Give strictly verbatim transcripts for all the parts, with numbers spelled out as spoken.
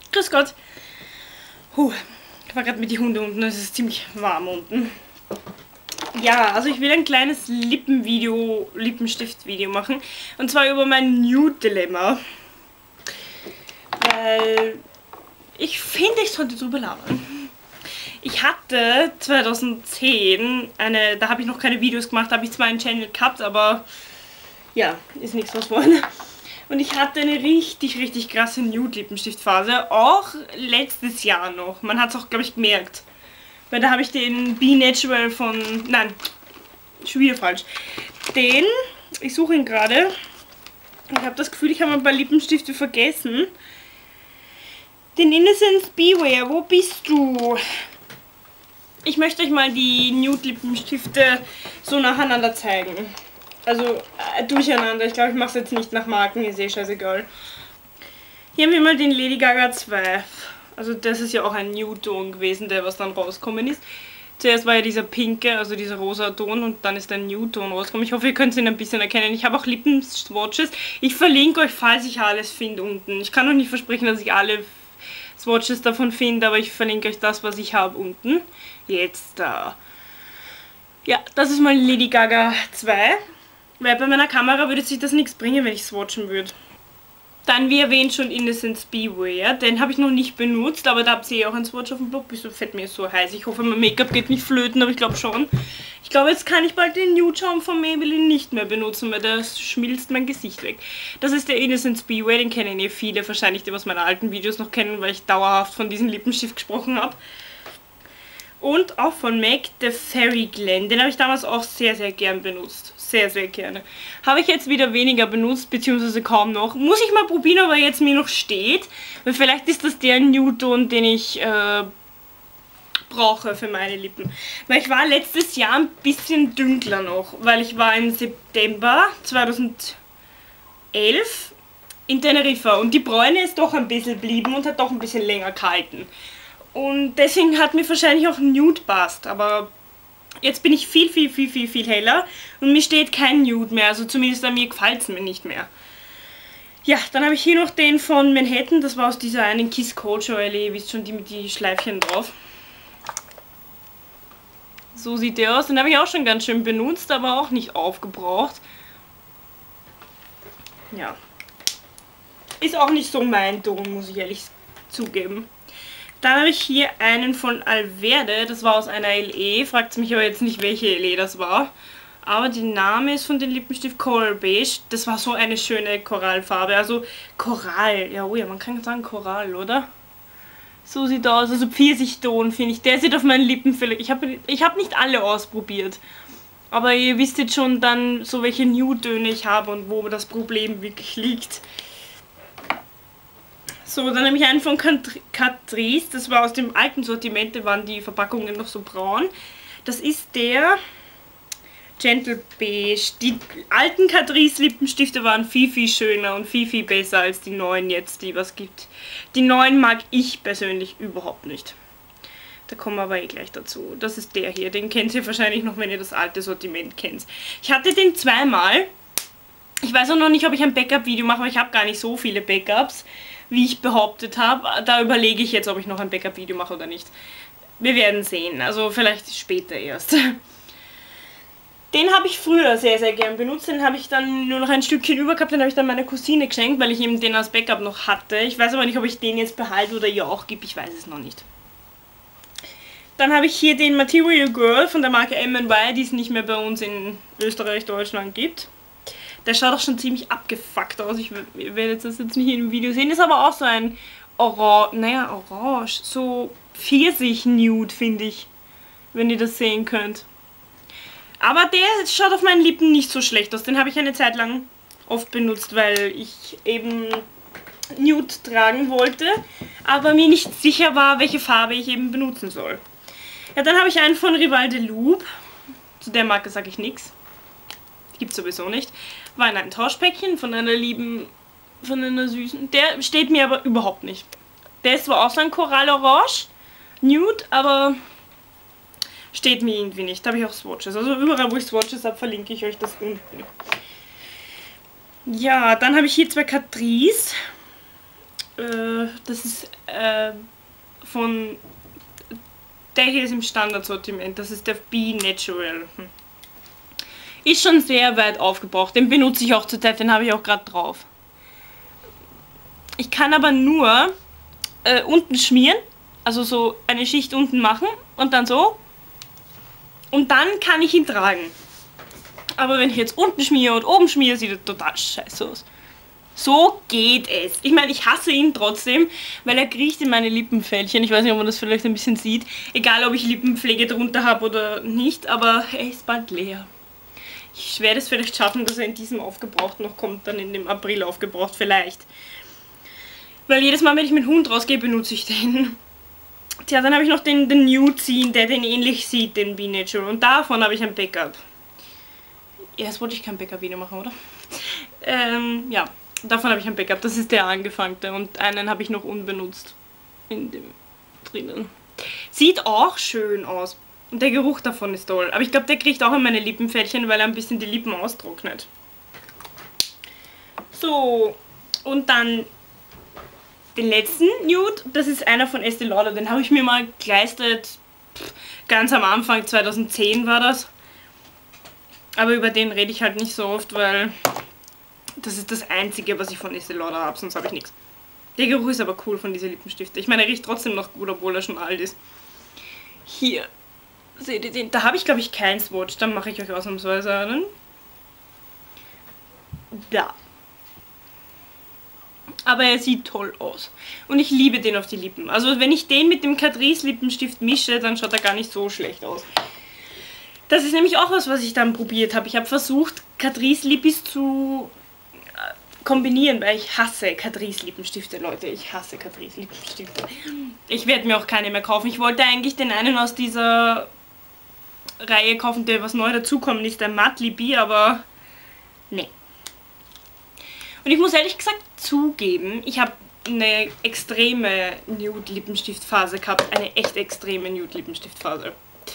Grüß Gott. Puh, ich war gerade mit den Hunden unten, es ist ziemlich warm unten. Ja, also ich will ein kleines Lippenvideo, Lippenstift-Video machen. Und zwar über mein Nude-Dilemma. Weil ich finde, ich sollte drüber labern. Ich hatte zweitausendzehn eine, da habe ich noch keine Videos gemacht, da habe ich zwar einen Channel gehabt, aber ja, ist nichts was geworden. Und ich hatte eine richtig, richtig krasse Nude-Lippenstiftphase, auch letztes Jahr noch. Man hat es auch, glaube ich, gemerkt. Weil da habe ich den Be Natural von, nein, schon wieder falsch. Den, ich suche ihn gerade. Ich habe das Gefühl, ich habe ein paar Lippenstifte vergessen. Den Innocence Beware, wo bist du? Ich möchte euch mal die Nude-Lippenstifte so nacheinander zeigen. Also äh, durcheinander. Ich glaube, ich mache es jetzt nicht nach Marken, ist eh scheißegal. Hier haben wir mal den Lady Gaga zwei. Also das ist ja auch ein Nude-Ton gewesen, der was dann rausgekommen ist. Zuerst war ja dieser pinke, also dieser rosa Ton und dann ist der Nude-Ton rausgekommen. Ich hoffe, ihr könnt ihn ein bisschen erkennen. Ich habe auch Lippenswatches. Ich verlinke euch, falls ich alles finde, unten. Ich kann noch nicht versprechen, dass ich alle Swatches davon finde, aber ich verlinke euch das, was ich habe, unten. Jetzt da. Ja, das ist mal Lady Gaga zwei. Weil bei meiner Kamera würde sich das nichts bringen, wenn ich swatchen würde. Dann, wie erwähnt, schon Innocence Beware. Den habe ich noch nicht benutzt, aber da habt ihr auch ein Swatch auf dem Blog. Wieso fällt mir so heiß? Ich hoffe, mein Make-up geht nicht flöten, aber ich glaube schon. Ich glaube, jetzt kann ich bald den Nude Schaum von Maybelline nicht mehr benutzen, weil der schmilzt mein Gesicht weg. Das ist der Innocence Beware, den kennen eh viele wahrscheinlich, die aus meinen alten Videos noch kennen, weil ich dauerhaft von diesem Lippenstift gesprochen habe. Und auch von M A C, der Fairy Glen. Den habe ich damals auch sehr, sehr gern benutzt. Sehr, sehr gerne. Habe ich jetzt wieder weniger benutzt, beziehungsweise kaum noch. Muss ich mal probieren, ob er jetzt mir noch steht. Weil vielleicht ist das der Nude-Ton, den ich äh, brauche für meine Lippen. Weil ich war letztes Jahr ein bisschen dünkler noch. Weil ich war im September zweitausendelf in Teneriffa. Und die Bräune ist doch ein bisschen blieben und hat doch ein bisschen länger gehalten. Und deswegen hat mir wahrscheinlich auch Nude passt. Aber jetzt bin ich viel, viel, viel, viel, viel heller und mir steht kein Nude mehr, also zumindest an mir gefällt es mir nicht mehr. Ja, dann habe ich hier noch den von Manhattan, das war aus dieser einen Kiss Coach Oil, ihr wisst schon, die mit die Schleifchen drauf. So sieht der aus, den habe ich auch schon ganz schön benutzt, aber auch nicht aufgebraucht. Ja. Ist auch nicht so mein Ton, muss ich ehrlich zugeben. Dann habe ich hier einen von Alverde, das war aus einer L E, fragt mich aber jetzt nicht, welche L E das war. Aber der Name ist von dem Lippenstift Coral Beige, das war so eine schöne Korallfarbe, also Korall, ja, oh ja, man kann sagen Korall, oder? So sieht er aus, also Pfirsichton finde ich, der sieht auf meinen Lippen vielleicht, ich habe ich hab nicht alle ausprobiert. Aber ihr wisst jetzt schon dann, so welche Nude-Töne ich habe und wo das Problem wirklich liegt. So, dann nehme ich einen von Catrice, das war aus dem alten Sortiment, da waren die Verpackungen noch so braun. Das ist der Gentle Beige. Die alten Catrice Lippenstifte waren viel, viel schöner und viel, viel besser als die neuen jetzt, die was gibt. Die neuen mag ich persönlich überhaupt nicht. Da kommen wir aber eh gleich dazu. Das ist der hier, den kennt ihr wahrscheinlich noch, wenn ihr das alte Sortiment kennt. Ich hatte den zweimal. Ich weiß auch noch nicht, ob ich ein Backup-Video mache, aber ich habe gar nicht so viele Backups, wie ich behauptet habe. Da überlege ich jetzt, ob ich noch ein Backup-Video mache oder nicht. Wir werden sehen, also vielleicht später erst. Den habe ich früher sehr, sehr gern benutzt. Den habe ich dann nur noch ein Stückchen über gehabt, den habe ich dann meiner Cousine geschenkt, weil ich eben den als Backup noch hatte. Ich weiß aber nicht, ob ich den jetzt behalte oder ihr auch gebe, ich weiß es noch nicht. Dann habe ich hier den Material Girl von der Marke M and Y, die es nicht mehr bei uns in Österreich, Deutschland gibt. Der schaut auch schon ziemlich abgefuckt aus. Ich werde das jetzt nicht in dem Video sehen. Ist aber auch so ein Orange, naja, Orange, so Pfirsich-Nude, finde ich, wenn ihr das sehen könnt. Aber der schaut auf meinen Lippen nicht so schlecht aus. Den habe ich eine Zeit lang oft benutzt, weil ich eben Nude tragen wollte, aber mir nicht sicher war, welche Farbe ich eben benutzen soll. Ja, dann habe ich einen von Rival de Loop. Zu der Marke sage ich nichts. Gibt es sowieso nicht. War in einem Tauschpäckchen von einer lieben, von einer süßen. Der steht mir aber überhaupt nicht. Der ist zwar auch so ein Korallorange, Nude, aber steht mir irgendwie nicht. Da habe ich auch Swatches. Also überall, wo ich Swatches habe, verlinke ich euch das unten. Ja, dann habe ich hier zwei Catrice. Äh, das ist äh, von... Der hier ist im Standardsortiment. Das ist der Be Natural. Hm. Ist schon sehr weit aufgebraucht. Den benutze ich auch zurzeit. Den habe ich auch gerade drauf. Ich kann aber nur äh, unten schmieren. Also so eine Schicht unten machen. Und dann so. Und dann kann ich ihn tragen. Aber wenn ich jetzt unten schmiere und oben schmiere, sieht er total scheiße aus. So geht es. Ich meine, ich hasse ihn trotzdem, weil er kriecht in meine Lippenfältchen. Ich weiß nicht, ob man das vielleicht ein bisschen sieht. Egal, ob ich Lippenpflege drunter habe oder nicht, aber er ist bald leer. Ich werde es vielleicht schaffen, dass er in diesem aufgebraucht noch kommt, dann in dem April aufgebraucht vielleicht. Weil jedes Mal, wenn ich mit dem Hund rausgehe, benutze ich den. Tja, dann habe ich noch den, den Nude ziehen, der den ähnlich sieht, den Be Natural. Und davon habe ich ein Backup. Erst wollte ich kein Backup-Video machen, oder? Ähm, ja. Davon habe ich ein Backup. Das ist der angefangte. Und einen habe ich noch unbenutzt. In dem drinnen. Sieht auch schön aus. Und der Geruch davon ist toll. Aber ich glaube, der kriegt auch in meine Lippenfältchen, weil er ein bisschen die Lippen austrocknet. So. Und dann den letzten Nude. Das ist einer von Estee Lauder. Den habe ich mir mal geleistet. Ganz am Anfang, zweitausendzehn war das. Aber über den rede ich halt nicht so oft, weil das ist das Einzige, was ich von Estee Lauder habe, sonst habe ich nichts. Der Geruch ist aber cool von diesen Lippenstiften. Ich meine, er riecht trotzdem noch gut, obwohl er schon alt ist. Hier, seht ihr den? Da habe ich, glaube ich, kein Swatch. Dann mache ich euch ausnahmsweise einen. Da. Aber er sieht toll aus. Und ich liebe den auf die Lippen. Also wenn ich den mit dem Catrice Lippenstift mische, dann schaut er gar nicht so schlecht aus. Das ist nämlich auch was, was ich dann probiert habe. Ich habe versucht, Catrice Lippis zu kombinieren, weil ich hasse Catrice Lippenstifte, Leute. Ich hasse Catrice Lippenstifte. Ich werde mir auch keine mehr kaufen. Ich wollte eigentlich den einen aus dieser Reihe kaufen, der was neu dazukommen ist, der Matte Lippi, aber nee. Und ich muss ehrlich gesagt zugeben, ich habe eine extreme Nude-Lippenstiftphase gehabt. Eine echt extreme Nude-Lippenstiftphase.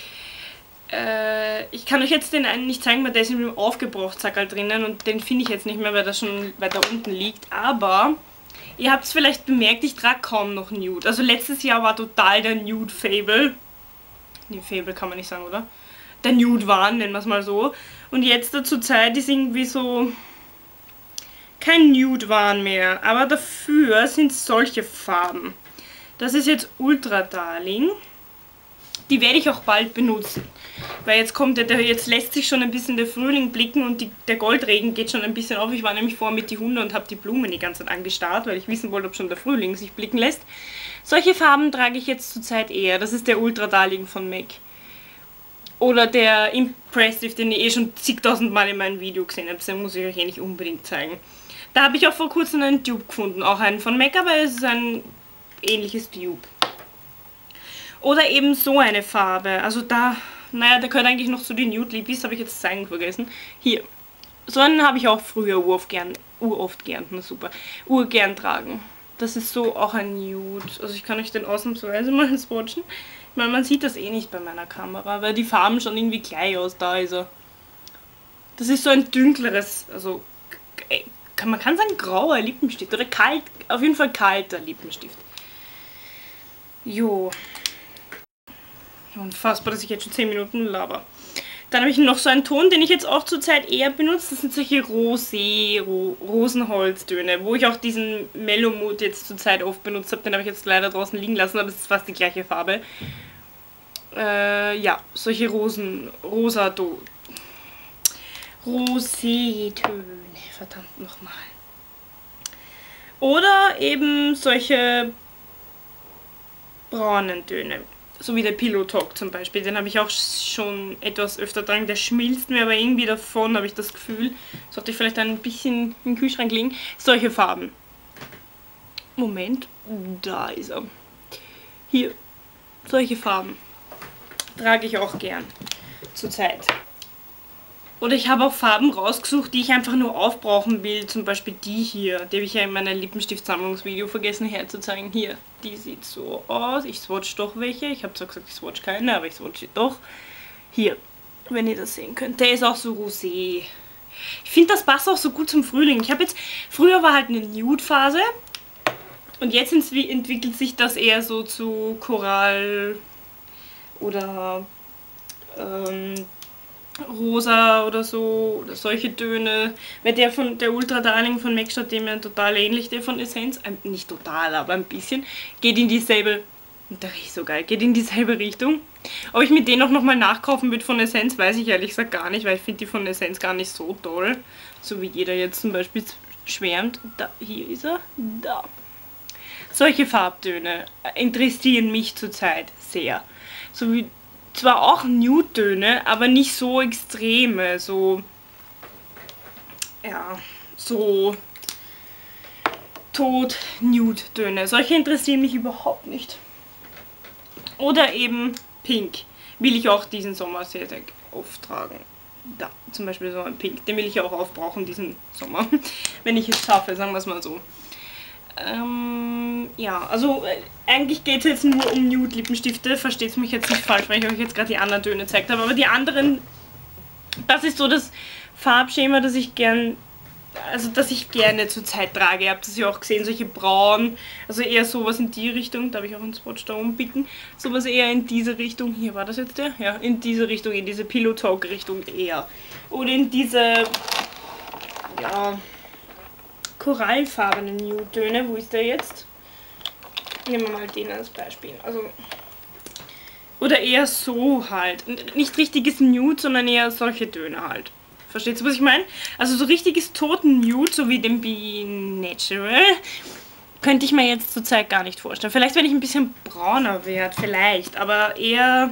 Äh, ich kann euch jetzt den einen nicht zeigen, weil der ist in einem Aufgebrauchtzackerl drinnen und den finde ich jetzt nicht mehr, weil der schon weiter unten liegt. Aber ihr habt es vielleicht bemerkt, ich trage kaum noch Nude. Also letztes Jahr war total der Nude-Fable. Nee, Fable kann man nicht sagen, oder? Der Nude-Wahn, nennen wir es mal so. Und jetzt zur Zeit ist irgendwie so kein Nude-Wahn mehr. Aber dafür sind solche Farben. Das ist jetzt Ultra Darling. Die werde ich auch bald benutzen. Weil jetzt kommt der, jetzt lässt sich schon ein bisschen der Frühling blicken und die, der Goldregen geht schon ein bisschen auf. Ich war nämlich vorher mit die Hunde und habe die Blumen die ganze Zeit angestarrt, weil ich wissen wollte, ob schon der Frühling sich blicken lässt. Solche Farben trage ich jetzt zurzeit eher. Das ist der Ultra Darling von M A C. Oder der Impressive, den ihr eh schon zigtausend Mal in meinem Video gesehen habt. Den muss ich euch eh nicht unbedingt zeigen. Da habe ich auch vor kurzem einen Dupe gefunden. Auch einen von M A C, aber es ist ein ähnliches Dupe. Oder eben so eine Farbe. Also da, naja, der gehört eigentlich noch zu den Nude Lippis, habe ich jetzt zeigen vergessen. Hier. So einen habe ich auch früher uroft gern, uroft gern, na super, urgern tragen. Das ist so auch ein Nude. Also ich kann euch den ausnahmsweise mal swatchen. Ich meine, man sieht das eh nicht bei meiner Kamera, weil die Farben schon irgendwie gleich aus. Da ist er. Das ist so ein dünkleres, also kann, man kann sagen grauer Lippenstift oder kalt, auf jeden Fall kalter Lippenstift. Jo. Unfassbar, dass ich jetzt schon zehn Minuten laber. Dann habe ich noch so einen Ton, den ich jetzt auch zurzeit eher benutze. Das sind solche Rosé, Ro Rosenholztöne, wo ich auch diesen Mellow Mood jetzt zurzeit oft benutzt habe. Den habe ich jetzt leider draußen liegen lassen, aber es ist fast die gleiche Farbe. Äh, ja, solche Rosen, rosa Do Rosé-Töne, verdammt nochmal. Oder eben solche braunen Töne. So wie der Pillow Talk zum Beispiel, den habe ich auch schon etwas öfter dran. Der schmilzt mir aber irgendwie davon, habe ich das Gefühl. Sollte ich vielleicht ein bisschen in den Kühlschrank legen. Solche Farben. Moment, da ist er. Hier, solche Farben. Trage ich auch gern zurzeit. Oder ich habe auch Farben rausgesucht, die ich einfach nur aufbrauchen will. Zum Beispiel die hier. Die habe ich ja in meinem Lippenstiftsammlungsvideo vergessen herzuzeigen. Hier, die sieht so aus. Ich swatch doch welche. Ich habe zwar gesagt, ich swatch keine, aber ich swatch sie doch. Hier, wenn ihr das sehen könnt. Der ist auch so rosé. Ich finde, das passt auch so gut zum Frühling. Ich habe jetzt, früher war halt eine Nude-Phase. Und jetzt entwickelt sich das eher so zu Korall oder ähm, rosa oder so, oder solche Töne. Weil der von der Ultra Darling von MAC schaut dem ja total ähnlich, der von Essence. Ähm, nicht total, aber ein bisschen. Geht in dieselbe, der riecht so geil, geht in dieselbe Richtung. Ob ich mit denen auch nochmal nachkaufen würde von Essence, weiß ich ehrlich gesagt gar nicht, weil ich finde die von Essence gar nicht so toll. So wie jeder jetzt zum Beispiel schwärmt. Da, hier ist er, da. Solche Farbtöne interessieren mich zurzeit sehr. So wie zwar auch Nude-Töne, aber nicht so extreme, so ja, so tot-Nude-Töne. Solche interessieren mich überhaupt nicht. Oder eben Pink. Will ich auch diesen Sommer sehr, sehr oft tragen. Da, zum Beispiel so ein Pink. Den will ich auch aufbrauchen diesen Sommer. Wenn ich es schaffe, sagen wir es mal so. Ähm, ja, also äh, eigentlich geht es jetzt nur um Nude-Lippenstifte. Versteht mich jetzt nicht falsch, weil ich euch jetzt gerade die anderen Töne gezeigt habe. Aber die anderen, das ist so das Farbschema, das ich gern, also das ich gerne zurzeit trage. Ihr habt es ja auch gesehen, solche braun, also eher sowas in die Richtung. Da habe ich auch einen Swatch da umpicken. Sowas eher in diese Richtung. Hier war das jetzt der? Ja, in diese Richtung, in diese Pillow Talk Richtung eher. Oder in diese, ja, korallfarbenen Nude-Töne. Wo ist der jetzt? Nehmen wir mal den als Beispiel. Also, oder eher so halt. Nicht richtiges Nude, sondern eher solche Töne halt. Versteht ihr, was ich meine? Also so richtiges toten Nude, so wie den Be Natural, könnte ich mir jetzt zurzeit gar nicht vorstellen. Vielleicht, wenn ich ein bisschen brauner werde, vielleicht. Aber eher,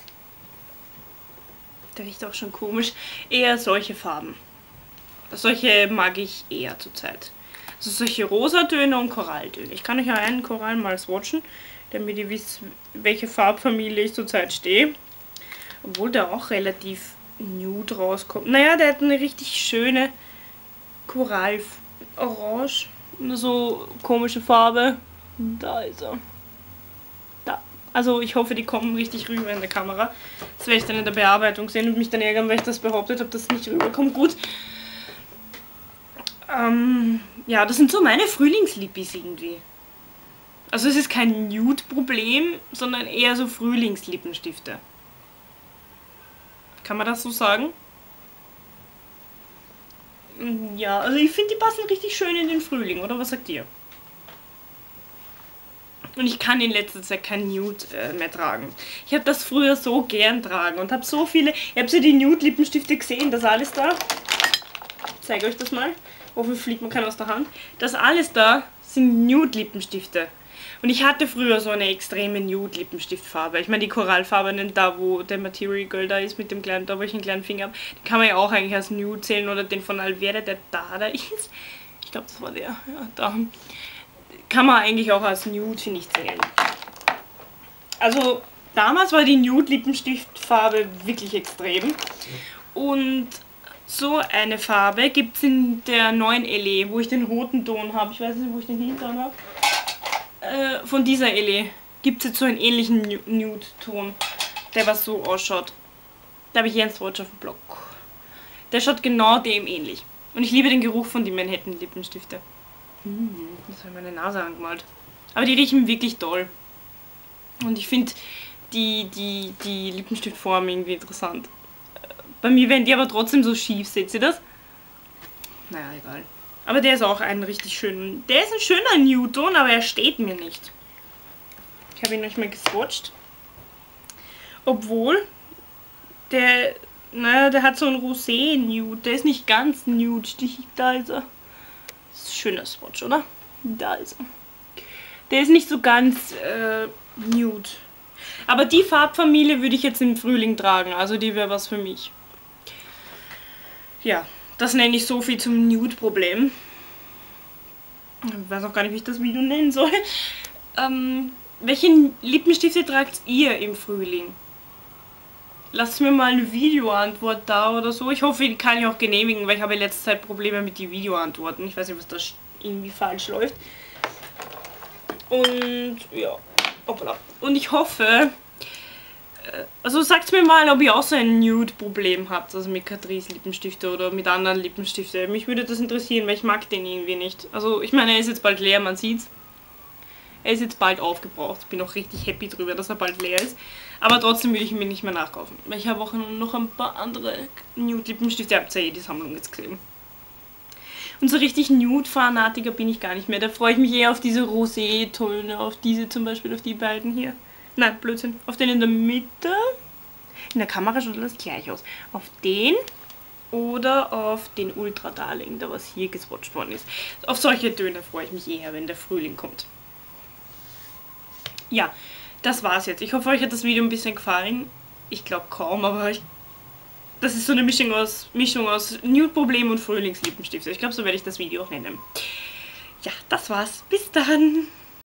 der riecht auch schon komisch, eher solche Farben. Solche mag ich eher zurzeit. Also solche Rosatöne und Koralltöne. Ich kann euch ja einen Korall mal swatchen, damit ihr wisst, welche Farbfamilie ich zurzeit stehe. Obwohl der auch relativ nude rauskommt. Naja, der hat eine richtig schöne Korallorange. Eine so komische Farbe. Da ist er. Da. Also ich hoffe, die kommen richtig rüber in der Kamera. Das werde ich dann in der Bearbeitung sehen und mich dann ärgern, weil ich das behauptet habe, dass es nicht rüberkommt. Gut. Ähm, ja, das sind so meine Frühlingslippis irgendwie. Also es ist kein Nude-Problem, sondern eher so Frühlingslippentifte. Kann man das so sagen? Ja, also ich finde, die passen richtig schön in den Frühling, oder was sagt ihr? Und ich kann in letzter Zeit kein Nude äh, mehr tragen. Ich habe das früher so gern tragen und habe so viele... Ihr habt ja die Nude-Lippenstifte gesehen, das alles da. Ich zeige euch das mal. Hoffentlich fliegt mir keiner aus der Hand. Das alles da sind Nude-Lippenstifte. Und ich hatte früher so eine extreme Nude-Lippenstiftfarbe. Ich meine, die korallfarbenen, da wo der Material Girl da ist, mit dem kleinen, da wo ich einen kleinen Finger habe, die kann man ja auch eigentlich als Nude zählen. Oder den von Alverde, der da, da ist. Ich glaube, das war der. Ja, da. Kann man eigentlich auch als Nude, finde ich, zählen. Also, damals war die Nude-Lippenstiftfarbe wirklich extrem. Und so eine Farbe gibt es in der neuen L E, wo ich den roten Ton habe. Ich weiß nicht, wo ich den hinten habe. Äh, von dieser L E gibt es jetzt so einen ähnlichen Nude-Ton, der was so ausschaut. Da habe ich hier einen Swatch auf dem Blog. Der schaut genau dem ähnlich. Und ich liebe den Geruch von den Manhattan-Lippenstifte. Hm, das habe ich meine Nase angemalt. Aber die riechen wirklich toll. Und ich finde die, die, die Lippenstiftform irgendwie interessant. Bei mir werden die aber trotzdem so schief, seht ihr das? Naja, egal. Aber der ist auch ein richtig schöner... Der ist ein schöner Nude-Ton, aber er steht mir nicht. Ich habe ihn euch mal geswatcht. Obwohl, der... Naja, der hat so ein Rosé-Nude. Der ist nicht ganz nude. Da ist er. Das ist ein schöner Swatch, oder? Da ist er. Der ist nicht so ganz äh, nude. Aber die Farbfamilie würde ich jetzt im Frühling tragen. Also die wäre was für mich. Ja, das nenne ich so viel zum Nude-Problem. Ich weiß auch gar nicht, wie ich das Video nennen soll. Ähm, welche Lippenstifte tragt ihr im Frühling? Lasst mir mal eine Videoantwort da oder so. Ich hoffe, die kann ich auch genehmigen, weil ich habe in letzter Zeit Probleme mit den Videoantworten. Ich weiß nicht, was da irgendwie falsch läuft. Und ja, hoppla. Und ich hoffe... Also sagt mir mal, ob ihr auch so ein Nude-Problem habt, also mit Catrice Lippenstifte oder mit anderen Lippenstiften. Mich würde das interessieren, weil ich mag den irgendwie nicht. Also ich meine, er ist jetzt bald leer, man sieht's. Er ist jetzt bald aufgebraucht. Bin auch richtig happy drüber, dass er bald leer ist. Aber trotzdem würde ich ihn mir nicht mehr nachkaufen. Weil ich habe auch noch ein paar andere Nude-Lippenstifte. Ihr habt ja eh die Sammlung jetzt gesehen. Und so richtig Nude-Fanatiker bin ich gar nicht mehr. Da freue ich mich eher auf diese Rosé-Töne, auf diese zum Beispiel, auf die beiden hier. Nein, Blödsinn. Auf den in der Mitte. In der Kamera schaut das gleich aus. Auf den oder auf den Ultra Darling, da was hier geswatcht worden ist. Auf solche Töne freue ich mich eher, wenn der Frühling kommt. Ja, das war's jetzt. Ich hoffe, euch hat das Video ein bisschen gefallen. Ich glaube kaum, aber ich, das ist so eine Mischung aus, Mischung aus Nude-Problem und Frühlingslippenstift. Ich glaube, so werde ich das Video auch nennen. Ja, das war's. Bis dann!